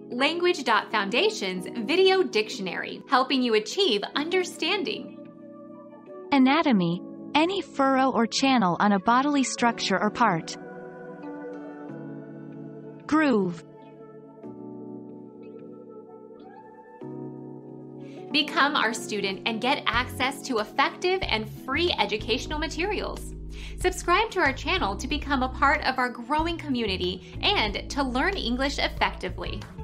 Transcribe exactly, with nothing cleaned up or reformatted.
Language.Foundation's Video Dictionary, helping you achieve understanding. Anatomy, any furrow or channel on a bodily structure or part. Groove. Become our student and get access to effective and free educational materials. Subscribe to our channel to become a part of our growing community and to learn English effectively.